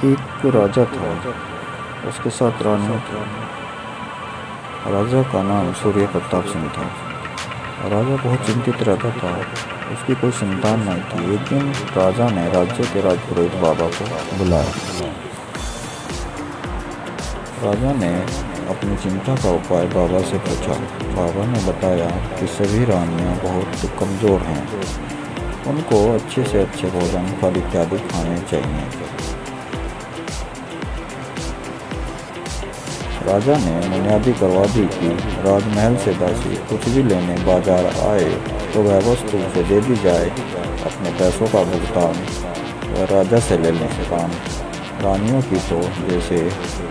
एक राजा था, उसके साथ रानी थी। राजा का नाम सूर्य प्रताप सिंह था। राजा बहुत चिंतित रहता था, उसकी कोई संतान नहीं थी। एक दिन राजा ने राज्य के राजपुरोहित बाबा को बुलाया। राजा ने अपनी चिंता का उपाय बाबा से पूछा। बाबा ने बताया कि सभी रानियां बहुत कमज़ोर हैं, उनको अच्छे से अच्छे भोजन, फल इत्यादि खाने चाहिए। राजा ने बुनियादी करवा दी कि राजमहल से दासी कुछ भी लेने बाजार आए तो वह वस्तु उसे दे दी जाए। अपने पैसों का भुगतान वह राजा से ले लें। काम रानियों की तो जैसे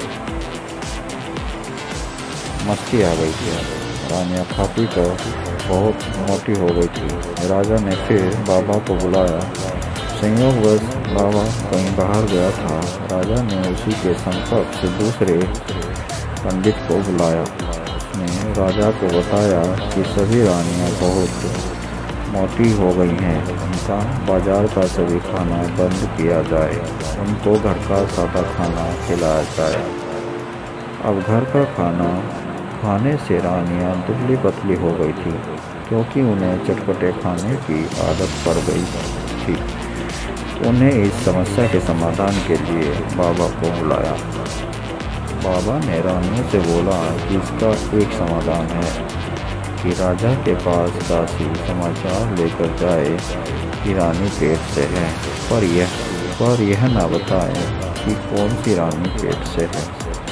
मस्ती आ गई थी। रानियाँ खा पी कर बहुत मोटी हो गई थी। राजा ने फिर बाबा को बुलाया। संयोगवश बाबा कहीं बाहर गया था। राजा ने उसी के संपर्क से दूसरे पंडित को बुलाया। उसने राजा को बताया कि सभी रानियां बहुत मोटी हो गई हैं, उनका बाजार का सभी खाना बंद किया जाए, उनको घर का सादा खाना खिलाया जाए। अब घर का खाना खाने से रानियां दुबली पतली हो गई थी, क्योंकि उन्हें चटपटे खाने की आदत पड़ गई थी। उन्हें इस समस्या के समाधान के लिए बाबा को बुलाया। बाबा ने रानियों से बोला कि इसका एक समाधान है कि राजा के पास दासी समाचार लेकर जाए कि रानी पेट से है, पर यह ना बताए कि कौन सी रानी पेट से है।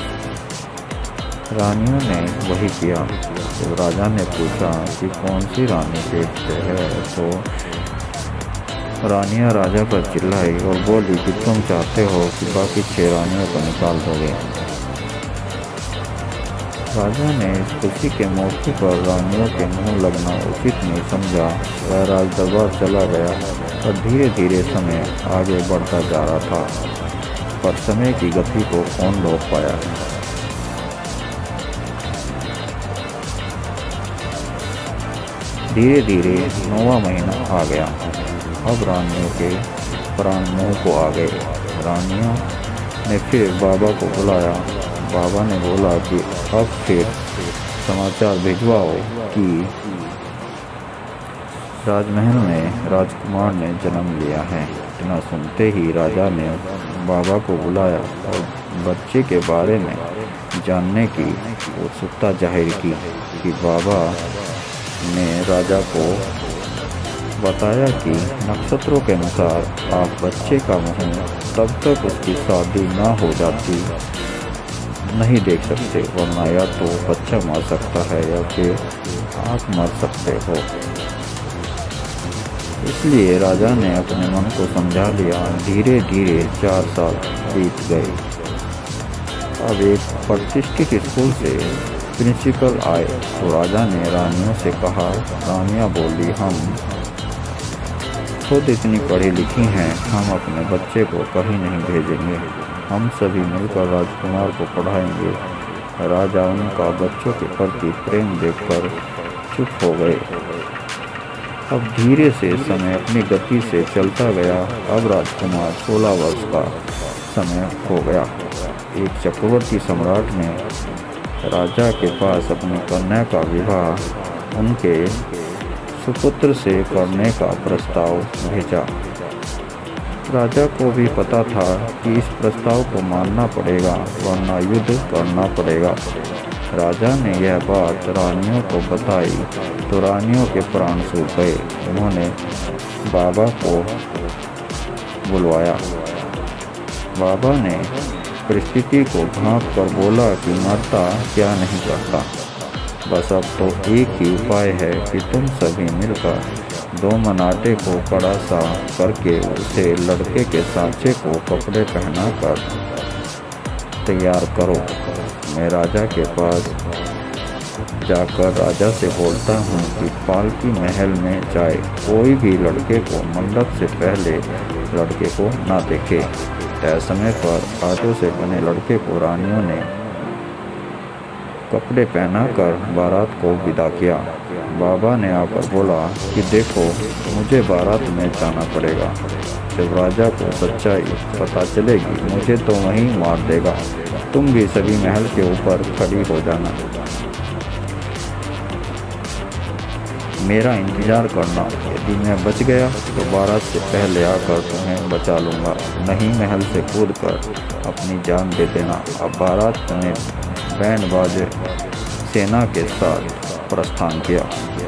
रानियों ने वही किया। तो राजा ने पूछा कि कौन सी रानी पेट से है, तो रानियां राजा पर चिल्लाई और बोली कि तुम चाहते हो कि बाकी 6 रानियों को निकाल दोगे। राजा ने इस खुशी के मौके पर रानियों के मुंह लगना उचित नहीं समझा। वह राज दरबार चला गया और धीरे धीरे समय आगे बढ़ता जा रहा था, पर समय की गति को कौन रोक पाया। धीरे धीरे 9वां महीना आ गया। अब रानियों के प्राण मुंह को आ गए। रानियों ने फिर बाबा को बुलाया। बाबा ने बोला कि अब फिर समाचार भिजवाओ कि राजमहल में राजकुमार ने जन्म लिया है। इतना सुनते ही राजा ने बाबा को बुलाया और बच्चे के बारे में जानने की उत्सुकता जाहिर की कि बाबा ने राजा को बताया कि नक्षत्रों के अनुसार आप बच्चे का मुंह तब तक उसकी शादी ना हो जाती नहीं देख सकते, वरना या तो बच्चा मर सकता है या फिर आप मर सकते हो। इसलिए राजा ने अपने मन को समझा लिया। धीरे धीरे 4 साल बीत गए। अब एक प्रतिष्ठित स्कूल से प्रिंसिपल आए तो राजा ने रानियों से कहा। रानियां बोली, हम खुद इतनी पढ़ी लिखी हैं, हम अपने बच्चे को कहीं नहीं भेजेंगे, हम सभी मिलकर राजकुमार को पढ़ाएंगे। राजा उनका बच्चों के प्रति प्रेम देखकर चुप हो गए। अब धीरे से समय अपनी गति से चलता गया। अब राजकुमार 16 वर्ष का समय हो गया। एक चक्रवर्ती सम्राट ने राजा के पास अपनी कन्या का विवाह उनके सुपुत्र से करने का प्रस्ताव भेजा। राजा को भी पता था कि इस प्रस्ताव को मानना पड़ेगा, वरना युद्ध करना पड़ेगा। राजा ने यह बात रानियों को बताई तो रानियों के प्राण सूख गए। उन्होंने बाबा को बुलवाया। बाबा ने परिस्थिति को भांप कर बोला कि मरता क्या नहीं करता, बस अब तो एक ही उपाय है कि तुम सभी मिलकर 2 मनाटे को कड़ा सा करके उसे लड़के के सांचे को कपड़े पहनाकर तैयार करो। मैं राजा के पास जाकर राजा से बोलता हूँ कि पालकी महल में जाए, कोई भी लड़के को मंडप से पहले लड़के को ना देखे। तय समय पर कांटों से बने लड़के को रानियों ने कपड़े पहनाकर बारात को विदा किया। बाबा ने आकर बोला कि देखो, मुझे बारात में जाना पड़ेगा। जब राजा को सच्चाई पता चलेगी मुझे तो वहीं मार देगा। तुम भी सभी महल के ऊपर खड़ी हो जाना, मेरा इंतजार करना। यदि मैं बच गया तो बारात से पहले आकर तुम्हें बचा लूँगा, नहीं महल से कूदकर अपनी जान दे देना। अब बारात ने बैंड बाजे सेना के साथ प्रस्थान किया।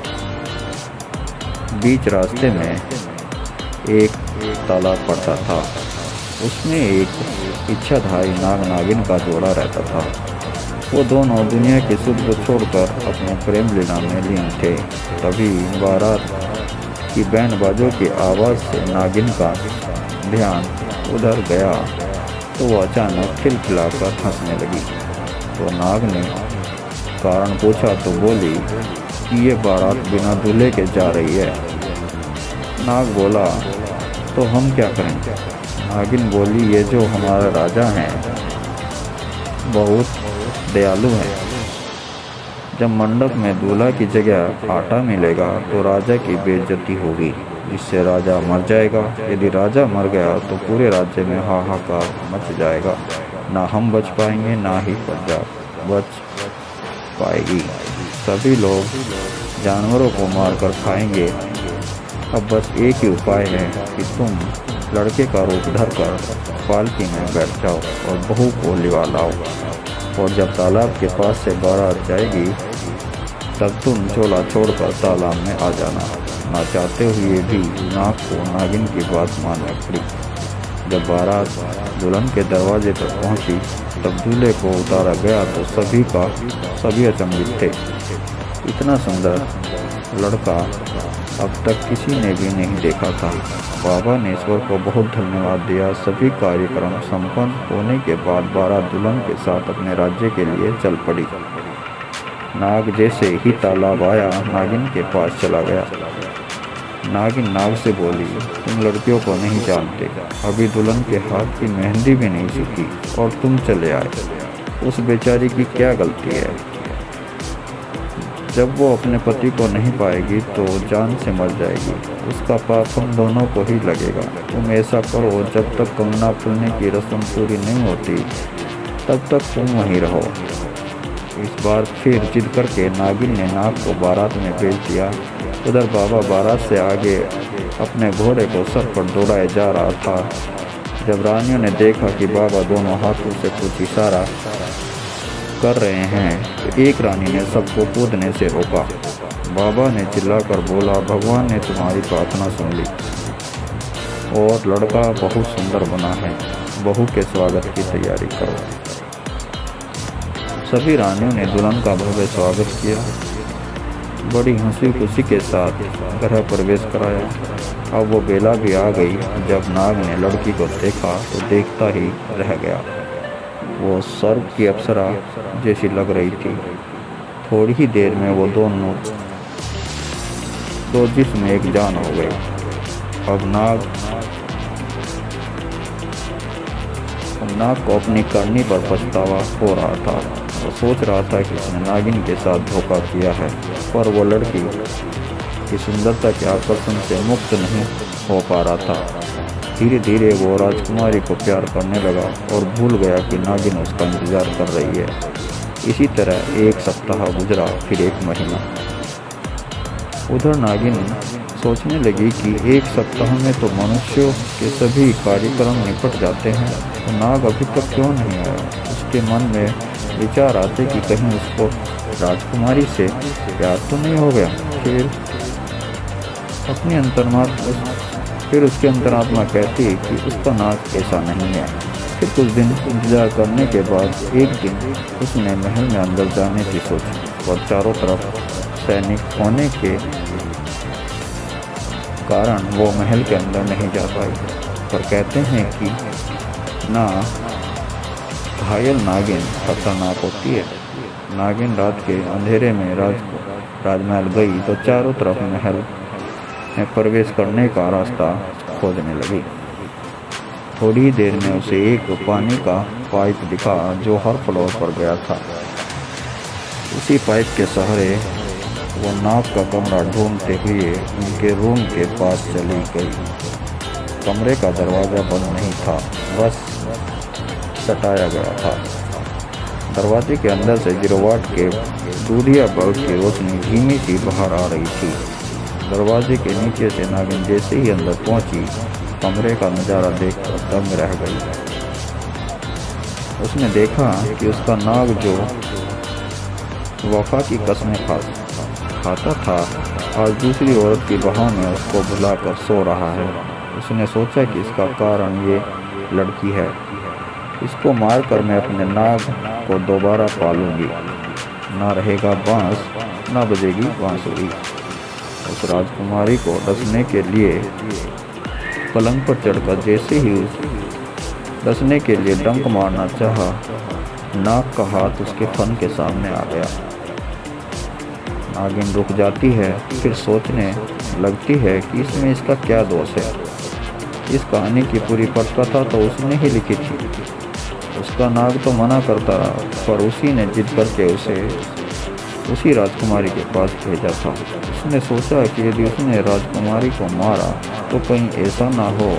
बीच रास्ते में एक तालाब पड़ता था, उसमें एक इच्छाधारी नाग नागिन का जोड़ा रहता था। वो दोनों दुनिया के सुख को छोड़कर अपने प्रेम लीला में लीन थे। तभी बारात की बैंड बाजों की आवाज़ से नागिन का ध्यान उधर गया तो वो अचानक खिलखिलाकर हंसने लगी। तो नाग ने कारण पूछा तो बोली कि ये बारात बिना दूल्हे के जा रही है। नाग बोला तो हम क्या करेंगे? नागिन बोली ये जो हमारा राजा हैं बहुत दयालु है। जब मंडप में दूल्हा की जगह आटा मिलेगा तो राजा की बेइज्जती होगी, जिससे राजा मर जाएगा। यदि राजा मर गया तो पूरे राज्य में हाहाकार मच जाएगा, ना हम बच पाएंगे ना ही प्रजा बच पाएगी। सभी लोग जानवरों को मारकर खाएंगे। अब बस एक ही उपाय है कि तुम लड़के का रूप धरकर पालकी में बैठ जाओ और बहू को लिवा लाओ, और जब तालाब के पास से बारात जाएगी तब तुम चोला छोड़कर तालाब में आ जाना। ना चाहते हुए भी नाग को नागिन की बात माननी पड़ी। जब बारात दुल्हन के दरवाजे पर पहुंची तब दूल्हे को उतारा गया तो सभी अचंभित थे। इतना सुंदर लड़का अब तक किसी ने भी नहीं देखा था। बाबा ने ईश्वर को बहुत धन्यवाद दिया। सभी कार्यक्रम संपन्न होने के बाद बारात दुल्हन के साथ अपने राज्य के लिए चल पड़ी। नाग जैसे ही तालाब आया नागिन के पास चला गया। नागिन नाग से बोली तुम लड़कियों को नहीं जानते, अभी दुल्हन के हाथ की मेहंदी भी नहीं सूखी और तुम चले आए। उस बेचारी की क्या गलती है? जब वो अपने पति को नहीं पाएगी तो जान से मर जाएगी। उसका पाप हम दोनों को ही लगेगा। तुम ऐसा करो, जब तक कंगना खुलने की रस्म पूरी नहीं होती तब तक तुम वहीं रहो। इस बार फिर जिद करके नागिन ने नाग को बारात में भेज दिया। उधर बाबा बारात से आगे अपने घोड़े को सर पर दौड़ाए जा रहा था। जब रानियों ने देखा कि बाबा दोनों हाथों से कुछ इशारा कर रहे हैं तो एक रानी ने सबको कूदने से रोका। बाबा ने चिल्लाकर बोला भगवान ने तुम्हारी प्रार्थना सुन ली और लड़का बहुत सुंदर बना है, बहू के स्वागत की तैयारी करो। सभी रानियों ने दुल्हन का भव्य स्वागत किया, बड़ी हंसी खुशी के साथ गृह प्रवेश कराया। अब वो बेला भी आ गई जब नाग ने लड़की को देखा तो देखता ही रह गया। वो स्वर्ग की अप्सरा जैसी लग रही थी। थोड़ी ही देर में वो दोनों दो जिस्म एक जान हो गए। अब नाग को अपनी करनी पर पछतावा हो रहा था। वो सोच रहा था कि उसने नागिन के साथ धोखा किया है, पर वो लड़की की सुंदरता के आकर्षण से मुक्त नहीं हो पा रहा था। धीरे धीरे वो राजकुमारी को प्यार करने लगा और भूल गया कि नागिन उसका इंतजार कर रही है। इसी तरह एक सप्ताह गुजरा, फिर एक महीना। उधर नागिन सोचने लगी कि एक सप्ताह में तो मनुष्यों के सभी कार्यक्रम निपट जाते हैं, तो नाग अभी तक क्यों नहीं आया। उसके मन में विचार आते कि कहीं उसको राजकुमारी से प्यार तो नहीं हो गया। फिर उसकी अंतरात्मा कहती है कि उसका नाग ऐसा नहीं है। फिर कुछ दिन इंतजार करने के बाद एक दिन उसने महल में अंदर जाने की सोची, और चारों तरफ सैनिक होने के कारण वो महल के अंदर नहीं जा पाई। पर कहते हैं कि ना घायल नागिन खतरनाक होती है। नागिन रात के अंधेरे में राजमहल गई तो चारों तरफ महल में प्रवेश करने का रास्ता खोजने लगी। थोड़ी ही देर में उसे एक पानी का पाइप दिखा जो हर फ्लोर पर गया था। उसी पाइप के सहारे वो नाग का कमरा ढूंढते हुए उनके रूम के पास चली गई। कमरे का दरवाज़ा बंद नहीं था, बस सटाया गया था। दरवाजे के अंदर से गिरवाट के दूधिया बल्ब की रोशनी धीमी सी बाहर आ रही थी। दरवाजे के नीचे से नागिन जैसे ही अंदर पहुंची, कमरे का नज़ारा देखकर दंग रह गई। उसने देखा कि उसका नाग जो वफा की कसमें खाता था, आज दूसरी औरत की बाहों में उसको बुलाकर सो रहा है। उसने सोचा कि इसका कारण ये लड़की है। इसको मारकर मैं अपने नाग को दोबारा पालूंगी। ना रहेगा बांस, ना बजेगी बांसुरी। उस राजकुमारी को डसने के लिए पलंग पर चढ़कर जैसे ही डसने के लिए डंक मारना चाहा, नाग का हाथ उसके फन के सामने आ गया। नागिन रुक जाती है, फिर सोचने लगती है कि इसमें इसका क्या दोष है। इस कहानी की पूरी पटकथा तो उसने ही लिखी थी। उसका नाग तो मना करता रहा, पर उसी ने जिद करके उसे उसी राजकुमारी के पास भेजा था। उसने सोचा कि यदि उसने राजकुमारी को मारा तो कहीं ऐसा ना हो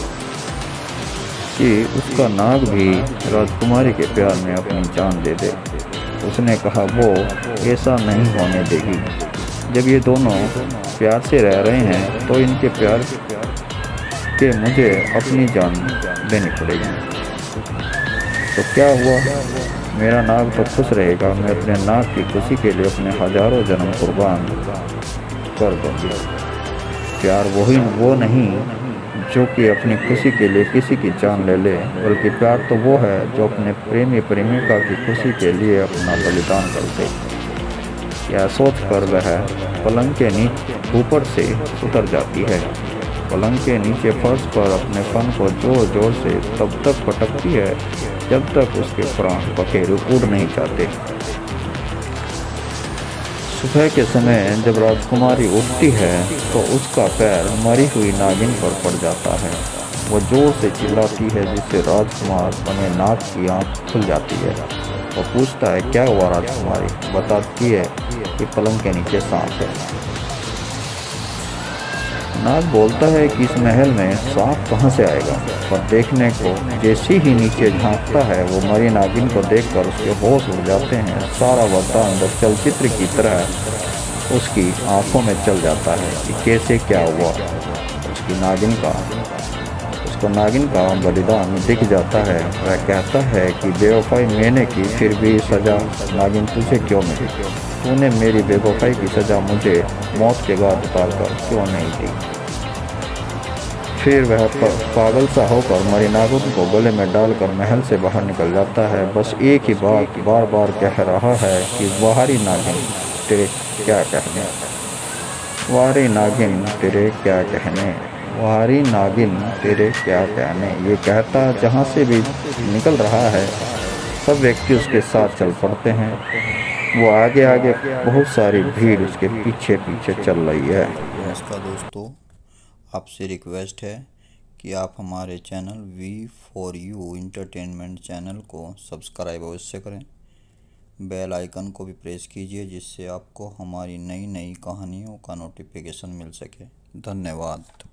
कि उसका नाग भी राजकुमारी के प्यार में अपनी जान दे दे। उसने कहा वो ऐसा नहीं होने देगी। जब ये दोनों प्यार से रह रहे हैं तो इनके प्यार के मुझे अपनी जान देनी पड़ेगी। तो क्या हुआ, मेरा नाग तो खुश रहेगा। मैं अपने नाग की खुशी के लिए अपने हजारों जन्म कुर्बान कर दूंगी। प्यार वो नहीं जो कि अपनी खुशी के लिए किसी की जान ले ले, बल्कि प्यार तो वो है जो अपने प्रेमी प्रेमिका की खुशी के लिए अपना बलिदान कर दे। यह सोच कर वह पलंग के नीचे ऊपर से उतर जाती है। पलंग के नीचे फर्श पर अपने फन को जोर जोर से तब तक पटकती है जब तक उसके प्राण पखेरु उड़ नहीं जाते। सुबह के समय जब राजकुमारी उठती है तो उसका पैर मरी हुई नागिन पर पड़ जाता है। वो जोर से चिल्लाती है, जिससे राजकुमार बने नाग की आंख खुल जाती है। वो पूछता है क्या हुआ राजकुमारी। बताती है कि पलंग के नीचे सांप है। नाग बोलता है कि इस महल में सांप कहाँ से आएगा, पर देखने को जैसे ही नीचे झांकता है वो मरी नागिन को देखकर उसके होश उड़ जाते हैं। सारा वृत्तांत चलचित्र की तरह उसकी आंखों में चल जाता है कि कैसे क्या हुआ। उसको नागिन का बलिदान दिख जाता है। वह कहता है कि बेवफाई मैंने की, फिर भी सजा नागिन तुझे क्यों मिली। तूने मेरी बेवफाई की सजा मुझे मौत के बाद उतारकर क्यों नहीं दी। फिर वह पागल सा होकर मरी नागिन को गले में डालकर महल से बाहर निकल जाता है। बस एक ही बात बार बार कह रहा है कि वारी नागिन तेरे क्या कहने, वारी नागिन तेरे क्या कहने, वारी नागिन तेरे क्या कहने। ये कहता जहाँ से भी निकल रहा है सब व्यक्ति उसके साथ चल पड़ते हैं। वो आगे आगे, बहुत सारी भीड़ उसके पीछे पीछे चल रही है। नमस्कार दोस्तों, आपसे रिक्वेस्ट है कि आप हमारे चैनल V4U इंटरटेनमेंट चैनल को सब्सक्राइब अवश्य करें। बेल आइकन को भी प्रेस कीजिए, जिससे आपको हमारी नई नई कहानियों का नोटिफिकेशन मिल सके। धन्यवाद।